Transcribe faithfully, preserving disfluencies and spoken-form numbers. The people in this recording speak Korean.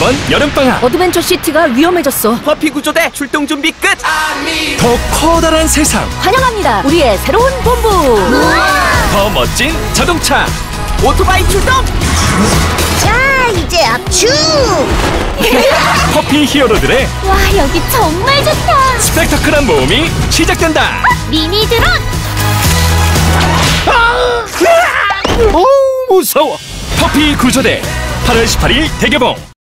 이번 여름방학 어드벤처 시티가 위험해졌어. 퍼피 구조대 출동 준비 끝! 더 커다란 세상, 환영합니다. 우리의 새로운 본부. 더 멋진 자동차, 오토바이 출동! 자, 이제 압축! 퍼피 히어로들의 와, 여기 정말 좋다! 스펙터클한 모험이 시작된다. 미니 드론! 오, 무서워. 퍼피 구조대 팔월 십팔일 대개봉.